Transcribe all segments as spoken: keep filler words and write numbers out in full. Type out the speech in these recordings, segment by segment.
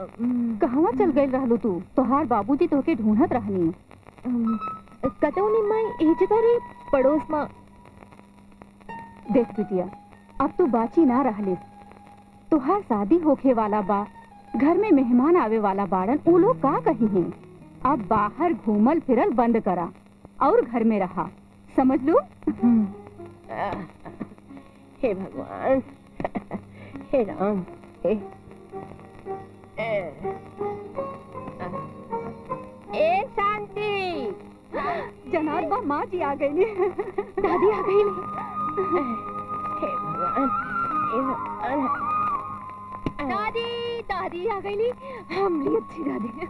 कहाँ चल गई रहलू तू? तोहार बाबूजी तोके ढूंढत रहनी। कतौनी माई ए जगह रे पड़ोस में। देख बिटिया, अब तू बाची ना रहले। तोहार शादी होखे वाला बा, घर में मेहमान आवे वाला बाड़न, वो लोग का कही हैं? अब बाहर घूमल फिरल बंद करा और घर में रहा, समझ लो? हे भगवान, हे राम, हे ए शांति। जनाब बा माँ जी आ गई। दादी आ गई। हे भगवान, हे भगवान। दादी दादी आ गई। हमली अच्छी दादी।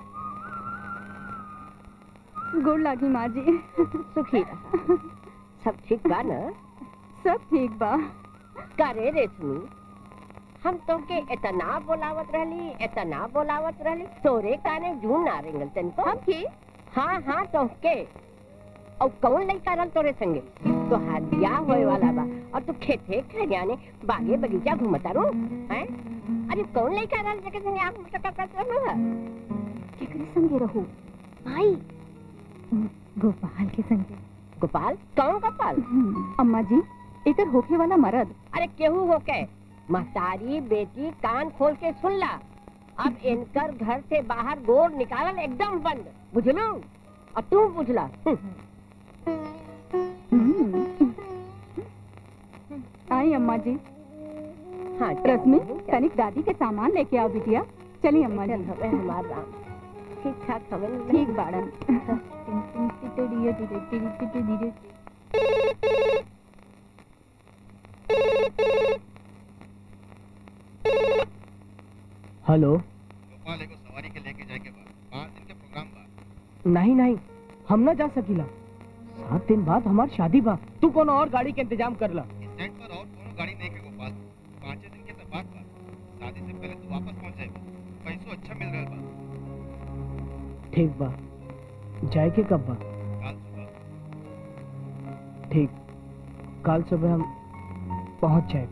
गोड़ लागी माँ जी। सुखी रहा। सब ठीक बा ना? सब ठीक बा। करे रेशमी, हम तोके इतना बोलावत रहली, इतना बोलावत रहली, तोरे काने जून ना रेंगल तनको। हम के? हाँ हाँ तोके। और कौन लड़का रल तोरे संगे? तो हाथ ब्याह होए वाला बा और तू खेते खरियाने बागे बगीचा घूमता रो हैं? अरे कौन लड़का रल जके संगे आप मटका करत रहलो है? केकरे संगे रहू? आई गोपाल के संगे। गोपाल? कौन गोपाल? अम्मा जी, इधर होके वाला मर्द। अरे केहू होके? महतारी बेटी कान खोल के सुन ला। अब इनकर घर से बाहर गोर निकालल एकदम बंद, बुझलू? और तू बुझला। आई अम्मा जी। हाँ रश्मि, तनिक दादी के सामान लेके आओ बिटिया। चलिए अम्मा जी। हमारा ठीक ठाक हमें ठीक बाड़न। हेलो। गोपाल को सवारी के लेके जाके बाद पाँच दिन के प्रोग्राम बा। नहीं नहीं, हम ना जा सकीला। सात दिन बाद हमारी शादी बा। तू कोनो और गाड़ी के इंतजाम कर ला। स्टैंड पर और कोनो गाड़ी नहीं के गोपाल। पाँच दिन के तब बात बा। शादी से पहले तू वापस पहुंच जाएगा। पैसों अच्छा मिल रहा बा। ठीक बा। जाए के कब बा? काल सुबह। ठीक, कल सुबह हम पहुंच जाए।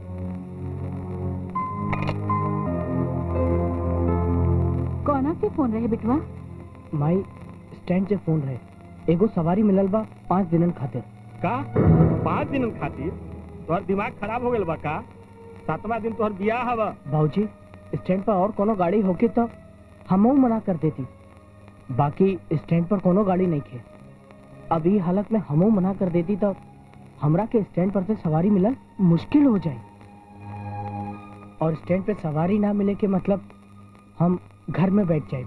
कौन के फोन रहे बिटवा? माई स्टैंड से फोन रहे। एगो सवारी मिलल बा पाँच दिनन खातिर। का? पाँच दिनन खातिर? तोहर दिमाग खराब हो गया बा का? सातवां दिन तोहर बियाह हवा। बाबूजी, स्टैंड पर और कोनो गाड़ी होके तो हमहू मना कर देती। बाकी स्टैंड पर कोनो गाड़ी नहीं थे। अभी हालत में हमहू मना कर देती तो हमरा के स्टैंड पर से सवारी मिलल मुश्किल हो जाए। और स्टैंड पे सवारी ना मिले के मतलब हम घर में बैठ जाए।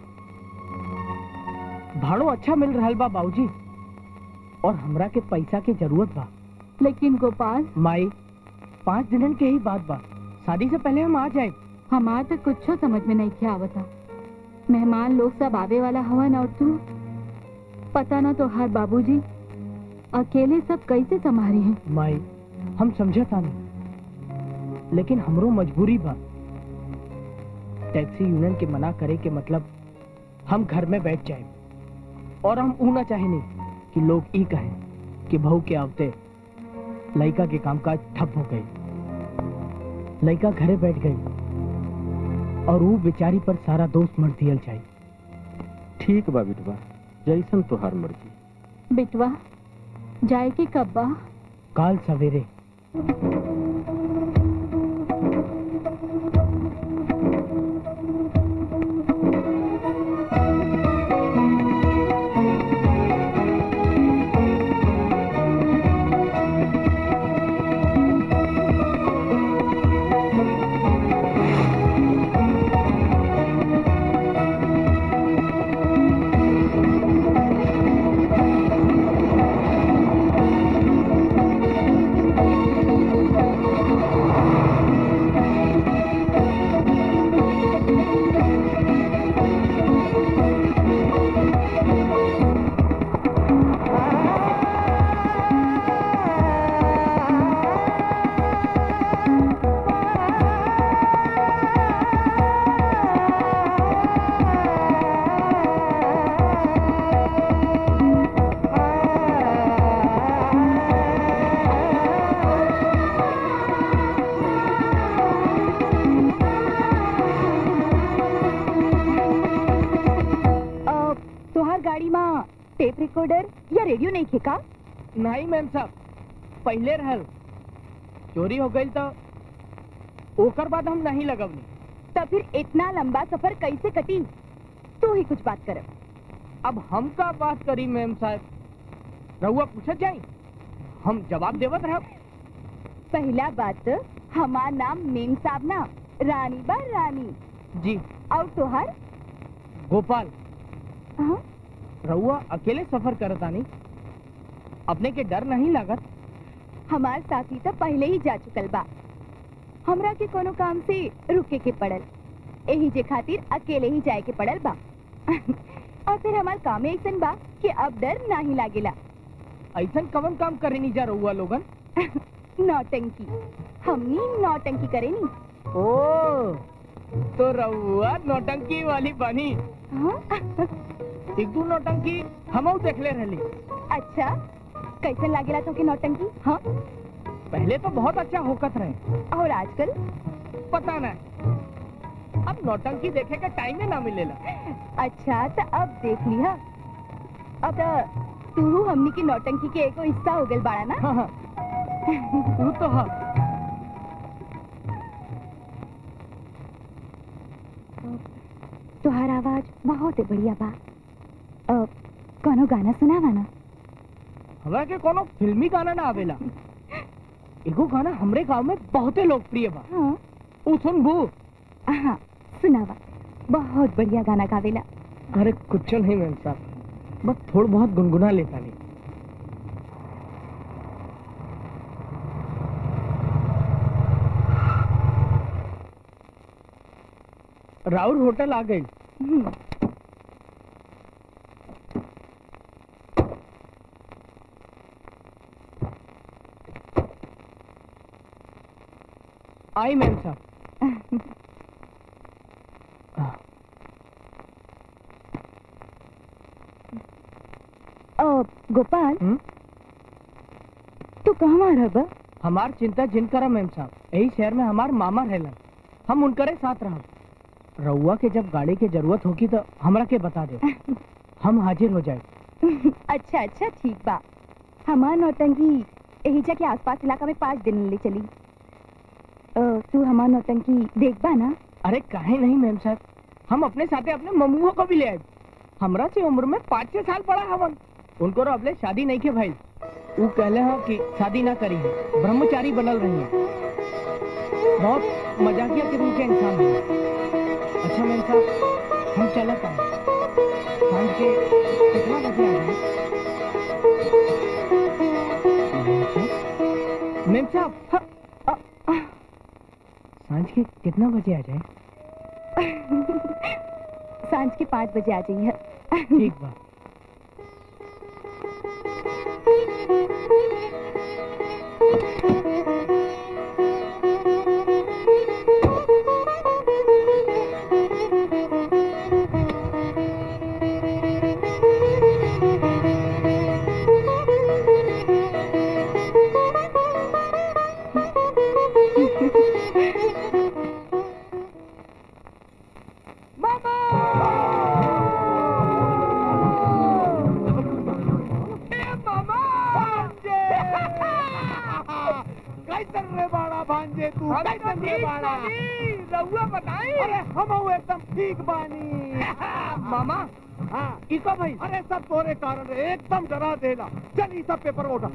भाड़ो अच्छा मिल रहा बा बाबूजी, और हमरा के पैसा के जरूरत बा। लेकिन गोपाल माई, पाँच दिन के ही बात बा। शादी से पहले हम आ जाए। हमार तो कुछ समझ में नहीं क्या आवता। मेहमान लोग सब आवे वाला हवन और तू पता ना तो हर बाबूजी अकेले सब कैसे संभारी है। माई, हम समझता नहीं, लेकिन हमरो मजबूरी बा। टैक्सी यूनियन के मना करे के मतलब हम घर में बैठ जाए। और हम ऊ ना चाहे नहीं कि लोग ई कहे कि बहू के आवते लड़का के कामकाज ठप हो गई। लड़का घरे बैठ गई और वो बेचारी पर सारा दोष मर दियल जाए। ठीक बा बिटवा, जैसन तोहार मर्जी। बिटवा, जाए के कब बा? काल सवेरे। रिकॉर्डर या रेडियो नहीं खे का? नहीं मैम साहब, पहले रहल, चोरी हो गई तो ओकर बाद हम नहीं लगवनी। तब फिर इतना लंबा सफर कैसे कटी? तू ही कुछ बात कर। अब हम का बात करी मैम साहब, रहुआ पूछत जाई, हम जवाब देवत रह। पहला बात, हमार नाम मेम साहब ना, रानी बा रानी। जी। और तुहार? गोपाल। हाँ? रहुआ अकेले सफर करतानी, अपने के डर नहीं लागत? हमार साथी तो पहले ही जा चुकल बा, हमरा के कोनो काम से रुके के पड़ल, यही जे खातिर अकेले ही जाए के पड़ल बा। और फिर हमार काम ऐसन बा कि अब डर नहीं लागेला। ऐसन कवन काम करे नहीं जा रहुआ लोगन? नौटंकी, हमनी नौटंकी करे नी। ओ, तो रहुआ नौटंकी वाली बनी। हाँ? एक दो नौटंकी हमऊ देखले रहली। अच्छा, कैसन लागेला तो के नौटंकी? हाँ? पहले तो बहुत अच्छा होकत रहे, और आजकल पता नहीं, अब नौटंकी देखे का टाइम ही ना मिलेला। अच्छा, तो अब देख लिया, अब तू हमनी की नौटंकी के एको हिस्सा हो गल बाड़ा ना? हाँ, हाँ। तू तो हाँ। तुहार आवाज बहुत बढ़िया बा, अब कोनो गाना सुनावा ना? हमरा के कोनो फिल्मी गाना ना आवेला, एगो गाना हमरे गांव में बहुते लोकप्रिय बा। हाँ? उ सुनबू? हाँ, सुनावा, बहुत बढ़िया गाना गावेला। अरे कुछ नहीं मैम साहब, बस थोड़ा बहुत गुनगुना लेता नहीं। राउर होटल आ गई। हम्म। आई मैम साहब। गोपाल, हुँ? तू कहाँ रह बा? हमार चिंता जिन करा मैम साहब, यही शहर में हमार मामा रहलन, हम उनकरे साथ रह। रउआ के जब गाड़ी की जरूरत होगी तो हमरा के बता दे, हम हाजिर हो जाए। अच्छा अच्छा, ठीक बा। हमार नौटंकी एहिजा के आसपास इलाका में पाँच दिन ले चली। अ, तू हमार नौटंकी देख बा ना? अरे काहे नहीं मैम साहब, हम अपने साथे अपने ममुओं को भी ले आए। हमरा से उम्र में पाँच छह साल बड़ा हवन, उनको अबले शादी नहीं के भाई। वो कहले हैं कि शादी ना करी है, ब्रह्मचारी बनल रही है। बहुत मजाकिया किस्म के इंसान है। अच्छा मैम साहब, हम चलत हैं, सांझ के कितना बजे आ जाए? मैम साहब, हाँ, सांझ के कितना बजे आ जाए? सांझ के पाँच बजे आ जाइए। ठीक बा। मामा, हाँ, इसका भाई, अरे सब तोरे कारण रे, एकदम डरा देला। चल ये सब पेपर उठा।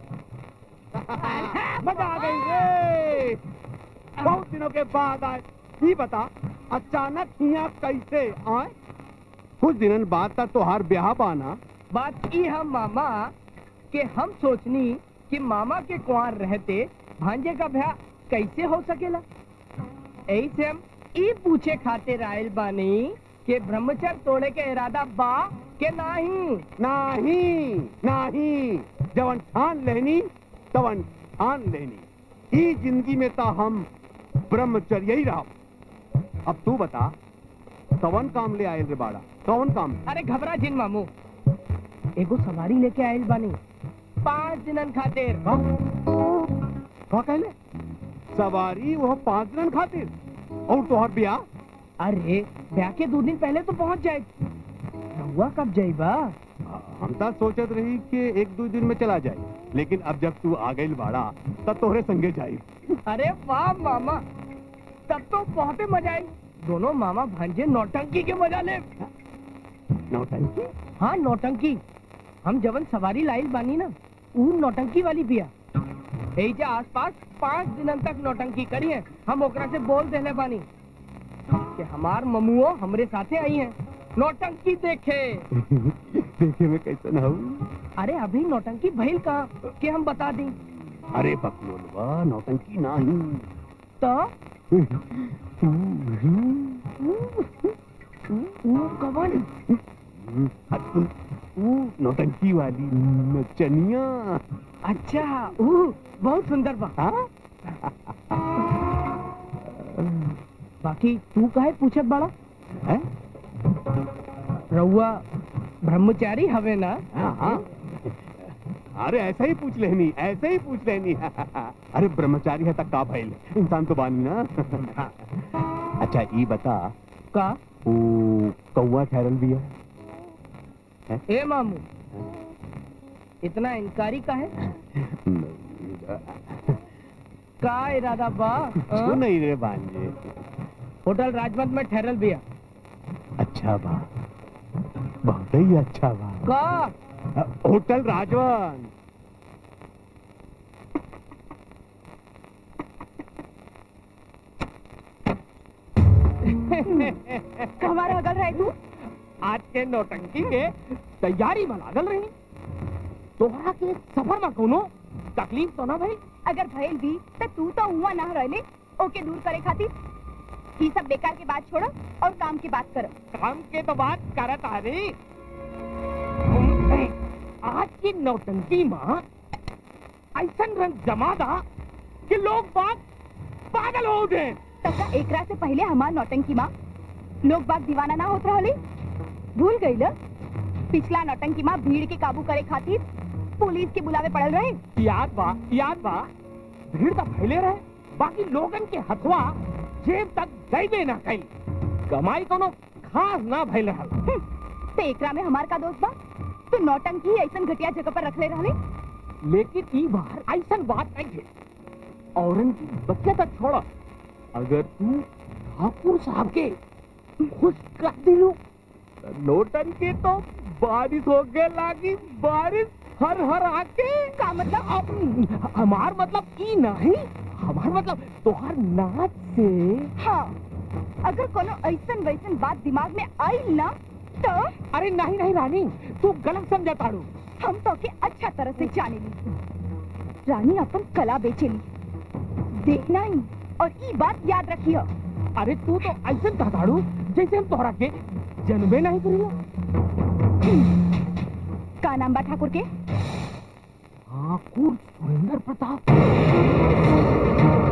मजा आ गई रे, बहुत दिनों के बाद आए। ये बता, अचानक यहाँ कैसे आए? कुछ दिनन बाद तक तो हर ब्याह बाना। बात ई हम मामा के हम सोचनी कि मामा के कुंवर रहते भांजे का ब्याह कैसे हो सकेला। यही से हम ई पूछे खाते रायल बानी कि ब्रह्मचर्य तोड़े के इरादा बा के नहीं? नहीं नहीं, जवन ठान लेनी तवन ठान लेनी। ई जिंदगी में तो हम ब्रह्मचर्य ही रहा। अब तू बता, तवन काम ले आयल रे बाड़ा, तवन काम? अरे घबरा जिन मामू, एगो सवारी लेके आयल बानी पाँच दिनन खातिर। का कहले? सवारी वो पाँच दिन खातिर? और तोहर ब्याह? अरे ब्याह के दो दिन पहले तो पहुंच जाए। रहुआ कब जाइबा? हम तो सोचत रही कि एक दो दिन में चला जाए, लेकिन अब जब तू आ गई बाड़ा तब तोहरे संगे जाई। अरे वाह मामा, तब तो बहुत ही मजा आई। दोनों मामा भांजे नौटंकी के मजा ले। नौटंकी? हाँ नौटंकी। हम जवन सवारी लाइल बानी ना, ऊ नौटंकी वाली बिया। एजा आसपास पाँच दिनन तक नौटंकी करी है। हम ओकरा से बोल देले बानी कि हमार ममुओ हमरे साथे आई हैं नौटंकी देखे। देखे में कैसा हूँ? अरे अभी नौटंकी भइल कहाँ कि हम बता दी। अरे बकलोलवा, नौटंकी नहीं तो कवन? नौटंकी वाली नचनिया। अच्छा, ऊ बहुत सुंदर बा। हाँ? बाकी तू काहे पूछत बड़ा? है? रउआ ब्रह्मचारी हवे ना? हाँ, हाँ। अरे ऐसा ही पूछ लेनी, ऐसे ही पूछ लेनी। अरे ब्रह्मचारी है तक का भइल, इंसान तो बानी ना। अच्छा ये बता का वो कौवा ठहरल भी है? ए मामू, इतना इनकारी का है? का इरादा बा? तू नहीं रे भांजे। होटल राजमत में ठहरल बिया। अच्छा बा, बहुत ही अच्छा बा। का होटल राजवन। हमारा अगल रहे तू? आज के नौटंकी के तैयारी में लागल रही। तोहरा के सफर में कोनो तकलीफ तो ना भाई? अगर भइल भी तो तू तो हुआ ना रहले ओके दूर करे खातिर। ये सब बेकार की बात छोड़ो और काम की बात करो। काम के तो बात करत आ रही। आज की नौटंकी माँ ऐसा रंग जमादा कि लोग बात पागल हो गए। तब एकरा से पहले हमार नौटंकी माँ लोग बाग दीवाना ना होत रहले? भूल गई ल? पिछला नौटंकी माँ भीड़ के काबू करे खातिर पुलिस के बुलावे पड़ल रहे। याद बा, याद बा। भीड़ तो फैले रहे, बाकी लोगन के हथवा जेब तक गईबे ना कई। कमाई कोनो खास ना भइल रहल। तो एकरा में हमार का दोस्त बा? तू नौटंकी ही ऐसा घटिया जगह पर रख ले रहले। लेकिन ई बार ऐसा बात नहीं है। औरन की बच्चे तक छोड़ा, अगर तू ठाकुर साहब के खुश कर दिलू नौटंकी तो बारिश हो गए लागी। बारिश हर हर आके का मतलब? हमार मतलब ई नहीं, हमार मतलब तोहार नाच से। हाँ, अगर कोनो ऐसन वैसन बात दिमाग में आई ना तो। अरे नहीं नहीं रानी, तू गलत समझा ताड़ू। हम तो के अच्छा तरह से जाने ली। रानी अपन कला बेचेली, देखना ही और ई बात याद रखियो। अरे तू तो ऐसा कहताड़ू जैसे हम तोहरा के जनबे नहीं करेला। का नाम बा ठाकुर के? ठाकुर सुरेंद्र प्रताप।